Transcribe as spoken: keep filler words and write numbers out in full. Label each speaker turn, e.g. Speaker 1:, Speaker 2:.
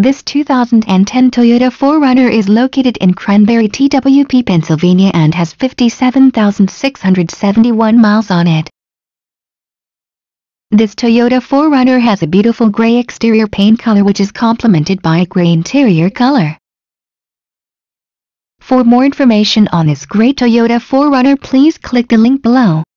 Speaker 1: This two thousand ten Toyota four runner is located in Cranberry, T W P, Pennsylvania and has fifty-seven thousand six hundred seventy-one miles on it. This Toyota four runner has a beautiful gray exterior paint color which is complemented by a gray interior color. For more information on this great Toyota four runner, please click the link below.